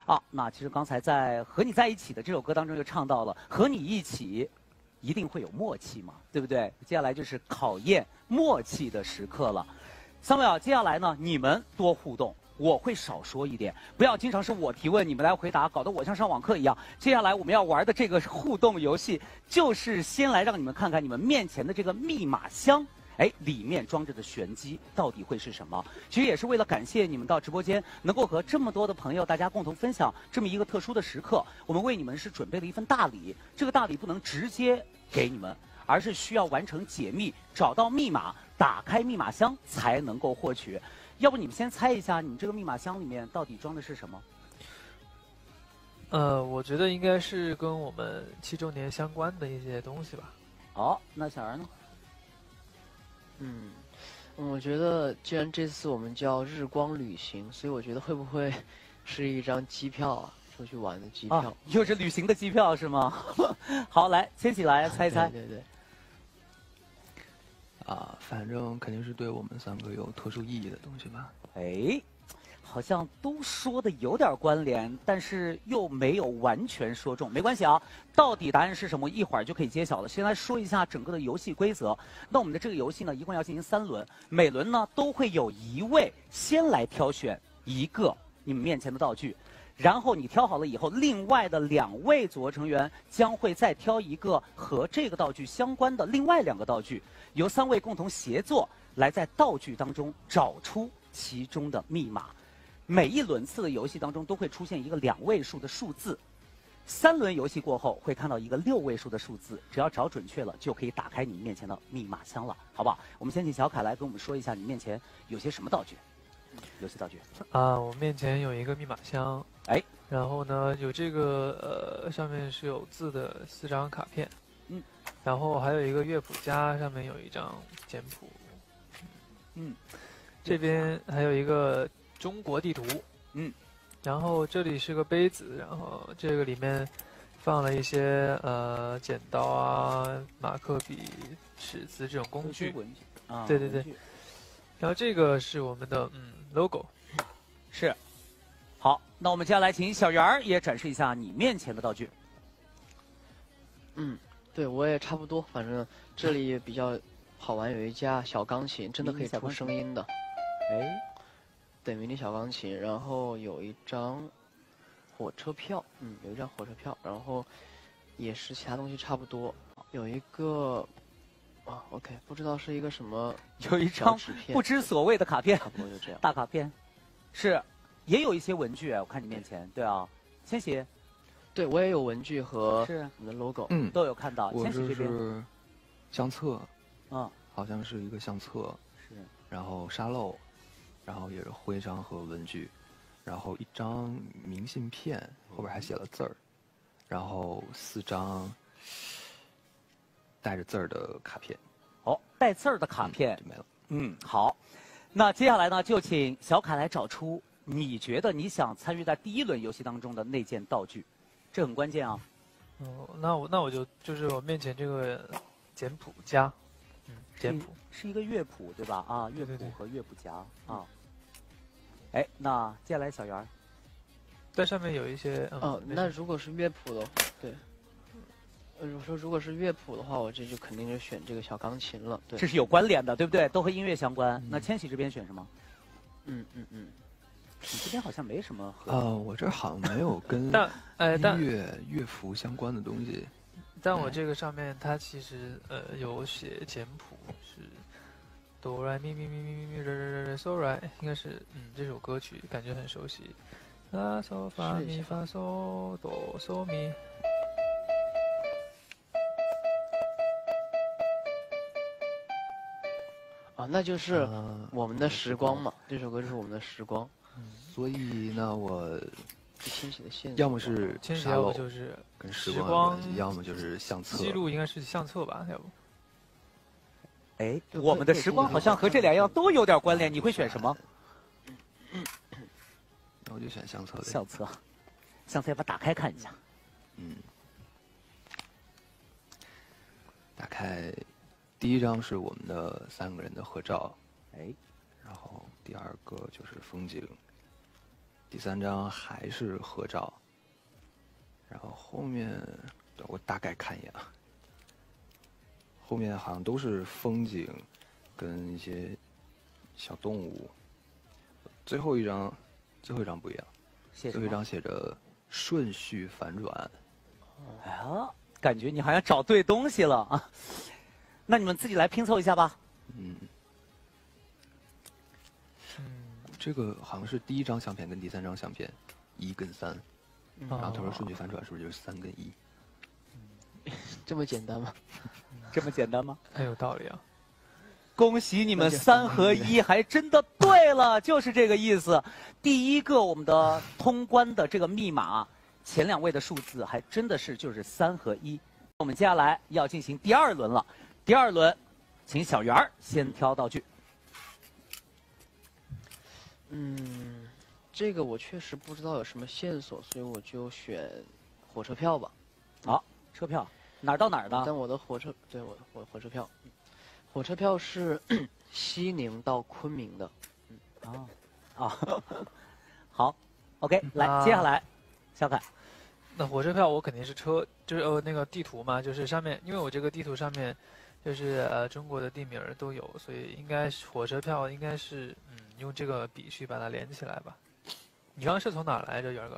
啊，那其实刚才在《和你在一起》的这首歌当中就唱到了，和你一起一定会有默契嘛，对不对？接下来就是考验默契的时刻了。三位啊，接下来呢，你们多互动，我会少说一点，不要经常是我提问，你们来回答，搞得我像上网课一样。接下来我们要玩的这个互动游戏，就是先来让你们看看你们面前的这个密码箱。哎，里面装着的玄机到底会是什么？其实也是为了感谢你们到直播间，能够和这么多的朋友大家共同分享这么一个特殊的时刻。我们为你们是准备了一份大礼，这个大礼不能直接给你们，而是需要完成解密，找到密码，打开密码箱才能够获取。要不你们先猜一下，你们这个密码箱里面到底装的是什么？ 我觉得应该是跟我们7周年相关的一些东西吧。 好，那小儿呢？ 我觉得既然这次我们叫日光旅行，所以我觉得会不会是一张机票啊？出去玩的机票， 又是旅行的机票是吗？好，来，牵起来猜一猜。 对。 反正肯定是对我们3个有特殊意义的东西吧。 哎，好像都说的有点关联，但是又没有完全说中。没关系啊，到底答案是什么，一会儿就可以揭晓了。先来说一下整个的游戏规则。那我们的这个游戏呢，一共要进行3轮，每轮呢都会有一位先来挑选一个你们面前的道具。然后你挑好了以后，另外的2位组合成员将会再挑一个和这个道具相关的另外2个道具，由3位共同协作来在道具当中找出其中的密码。每一轮次的游戏当中都会出现一个2位数的数字，3轮游戏过后会看到一个6位数的数字，只要找准确了就可以打开你面前的密码箱了，好不好？我们先请小凯来跟我们说一下你面前有些什么道具。游戏道具我面前有一个密码箱， 哎， 然后呢有这个上面是有字的4张卡片，然后还有一个乐谱夹，上面有一张简谱，这边还有一个中国地图，然后这里是个杯子，然后这个里面放了一些剪刀啊、马克笔、尺子这种工具，对，然后这个是我们的logo， 是。好，那我们接下来请小圆儿也展示一下你面前的道具。 对我也差不多，反正这里比较好玩，有一架小钢琴，真的可以出声音的。 哎， 对，迷你小钢琴，然后有一张火车票，有一张火车票，然后也是其他东西差不多，有一个OK， 不知道是一个什么， 有一张不知所谓的卡片， 差不多就这样， 大卡片，是，也有一些文具，我看你面前，对啊，千玺， 对我也有文具和是我们的 logo， 都有看到。 我千玺这边是相册， 好像是一个相册， 是， 然后沙漏，然后也是徽章和文具，然后1张明信片，后边还写了字儿，然后4张带着字儿的卡片。 带字儿的卡片就没了。 好，那接下来呢，就请小凯来找出你觉得你想参与在第1轮游戏当中的那件道具，这很关键啊。 那我就是我面前这个简谱夹，简谱是一个乐谱对吧？乐谱和乐谱夹啊。哎，那接下来小圆儿， 在上面有一些那如果是乐谱的，对。如果是乐谱的话，我这就肯定就选这个小钢琴了。对， 这是有关联的，对不对？都和音乐相关。那千玺这边选什么？你这边好像没什么我这好像没有跟乐符相关的东西。 但我这个上面它其实有写简谱，是哆来咪咪咪咪咪咪re re re so re， 应该是这首歌曲感觉很熟悉。拉嗦发咪发嗦哆嗦咪。 那就是我们的时光嘛，这首歌就是我们的时光。 所以呢，我千玺的线要么是沙漏， 就是跟时光，要么就是相册。 记录应该是相册吧，要不？ 哎，我们的时光好像和这2样都有点关联，你会选什么？ 那我就选相册。 相册，相册要不要打开看一下？ 打开。第1张是我们的3个人的合照， 哎， 然后第2个就是风景， 第3张还是合照，然后后面我大概看一眼啊，后面好像都是风景跟一些小动物。最后一张不一样，最后一张写着顺序反转。 哎呀，感觉你好像找对东西了啊！那你们自己来拼凑一下吧。 这个好像是第1张相片跟第3张相片，1跟3，然后他说顺序反转是不是就是3跟1？ 这么简单吗？ 这么简单吗？ 很有道理啊！ 恭喜你们3合1，还真的对了，就是这个意思。第1个我们的通关的这个密码，前2位的数字还真的是就是3合1。我们接下来要进行第2轮了，第2轮，请小圆儿先挑道具。 这个我确实不知道有什么线索，所以我就选火车票吧。 好，车票哪儿到哪儿的？ 但我的火车，对我火车票，火车票是西宁到昆明的。 好 ，OK， 来，接下来，小凯。 那火车票我肯定是就是那个地图嘛，就是上面，因为我这个地图上面就是中国的地名都有，所以应该是火车票应该是用这个笔去把它连起来吧。你刚刚是从哪儿来着，元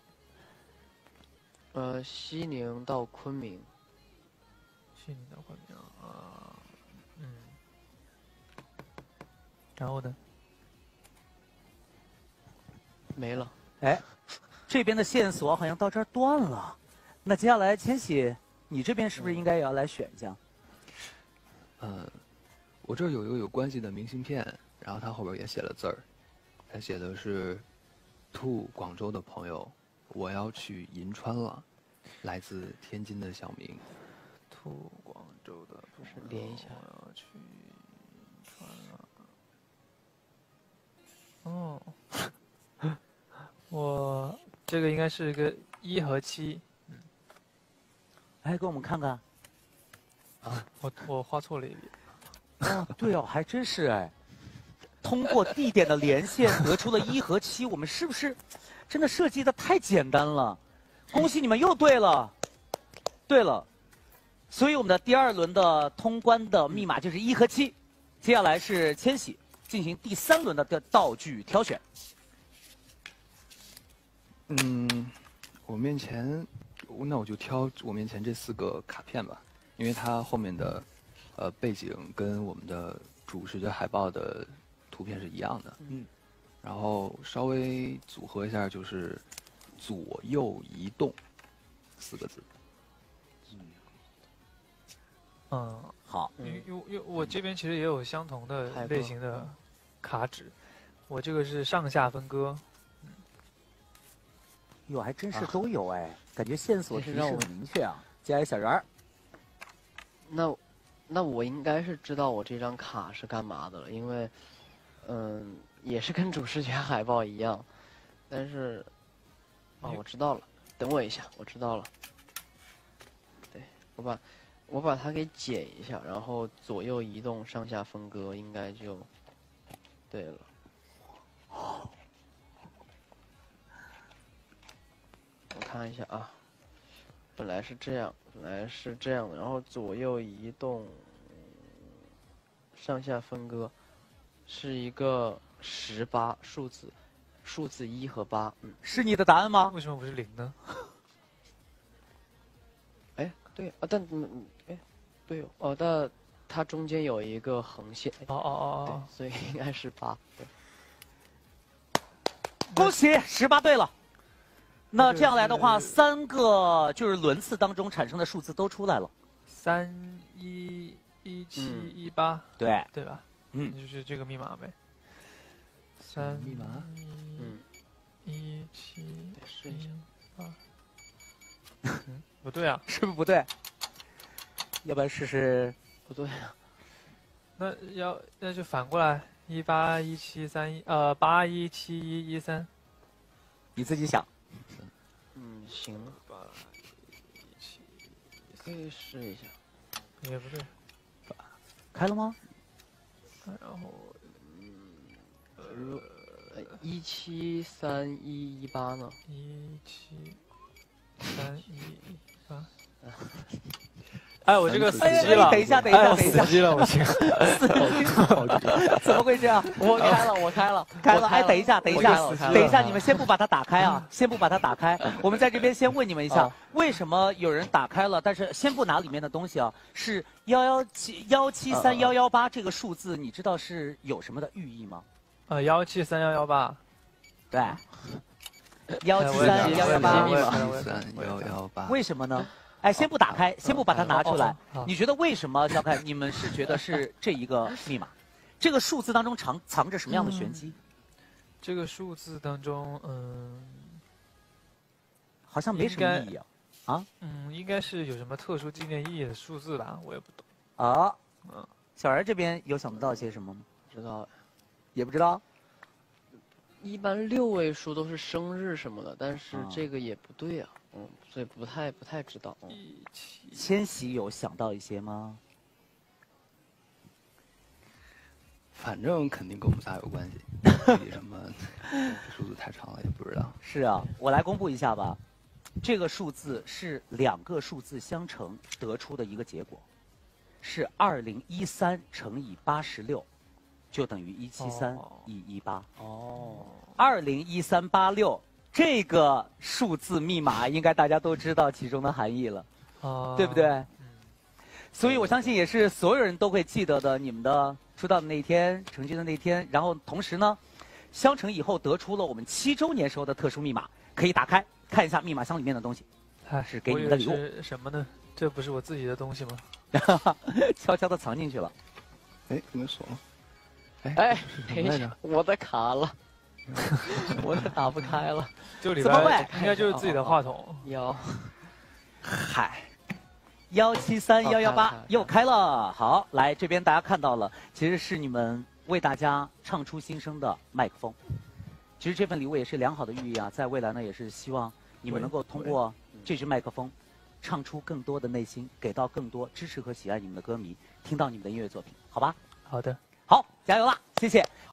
哥？西宁到昆明。 西宁到昆明啊，然后呢？ 没了。 哎，这边的线索好像到这儿断了。那接下来千玺，你这边是不是应该也要来选一下？ 我这儿有一个有关系的明信片，然后它后边也写了字儿，它写的是“to 广州的朋友，我要去银川了，来自天津的小明。 to 广州的不是连一下， 我要去银川了。哦，我这个应该是个1和7。 哎，给我们看看。 我画错了一笔。 对哦，还真是哎。通过地点的连线得出了1和7，我们是不是真的设计的太简单了？恭喜你们又对了，对了。所以我们的第2轮的通关的密码就是1和7。接下来是千玺进行第3轮的道具挑选。 我面前，那我就挑我面前这4个卡片吧，因为它后面的背景跟我们的主视觉海报的图片是一样的。然后稍微组合一下，就是左右移动4个字。 好。 因为我这边其实也有相同的类型的卡纸，我这个是上下分割。 哟，还真是都有哎，感觉线索提示很明确啊。接下来小圆儿。 那我应该是知道我这张卡是干嘛的了，因为也是跟主视觉海报一样，但是我知道了，等我一下，我知道了。对，我把它给剪一下，然后左右移动，上下分割，应该就对了。我看一下啊，本来是这样的，然后左右移动，上下分割，是一个18数字1和8。 是你的答案吗？ 为什么不是0呢？ 哎，对啊，但对哦，但它中间有一个横线。对，所以应该是8。对， 恭喜18对了。那这样来的话，3个就是轮次当中产生的数字都出来了 ，3、1、17、18，对吧？就是这个密码呗。3 密码 ，17、18。不对啊， 是不是不对？要不然试试？ 不对啊。 那就反过来，18、17、31，8、1、7、1、13。 你自己想。 行。8、1、7，可以试一下。 也不对。 开了吗？ 然后， 173118呢 ？173118。哎，我这个死机了！ 等一下， 我死机了，我这个。 怎么会这样？ 我开了， 开了！哎，等一下，你们先不把它打开啊，先不把它打开。我们在这边先问你们一下，为什么有人打开了，但是先不拿里面的东西啊？是173118这个数字，你知道是有什么的寓意吗 ？173118。 对。 173118118。 为什么呢？哎，先不打开，先不把它拿出来。你觉得为什么？小凯，你们是觉得是这一个密码？这个数字当中藏着什么样的玄机？ 这个数字当中， 好像没什么意义啊。啊？ 应该是有什么特殊纪念意义的数字吧？我也不懂。 啊？小然这边有想不到些什么吗？ 不知道， 也不知道。 一般6位数都是生日什么的，但是这个也不对啊。所以不太知道。 千玺有想到一些吗？ 反正肯定跟我们仨有关系。具体什么数字太长了也不知道。 是啊，我来公布一下吧。这个数字是2个数字相乘得出的一个结果，是2013乘以86，就等于173118。201386。这个数字密码应该大家都知道其中的含义了，对不对？所以我相信也是所有人都会记得的，你们的出道的那一天，成军的那一天。然后同时呢，相乘以后得出了我们7周年时候的特殊密码，可以打开看一下密码箱里面的东西。是给你们的礼物。 是什么呢？这不是我自己的东西吗？ 悄悄的藏进去了。 哎，怎么锁了？ 哎，我的卡了。我也打不开了， 就里边应该就是自己的话筒。 嗨，173118又开了。好，来这边大家看到了，其实是你们为大家唱出心声的麦克风。其实这份礼物也是良好的寓意啊，在未来呢也是希望你们能够通过这支麦克风，唱出更多的内心，给到更多支持和喜爱你们的歌迷，听到你们的音乐作品，好吧？ 好的。 好，加油啦！谢谢。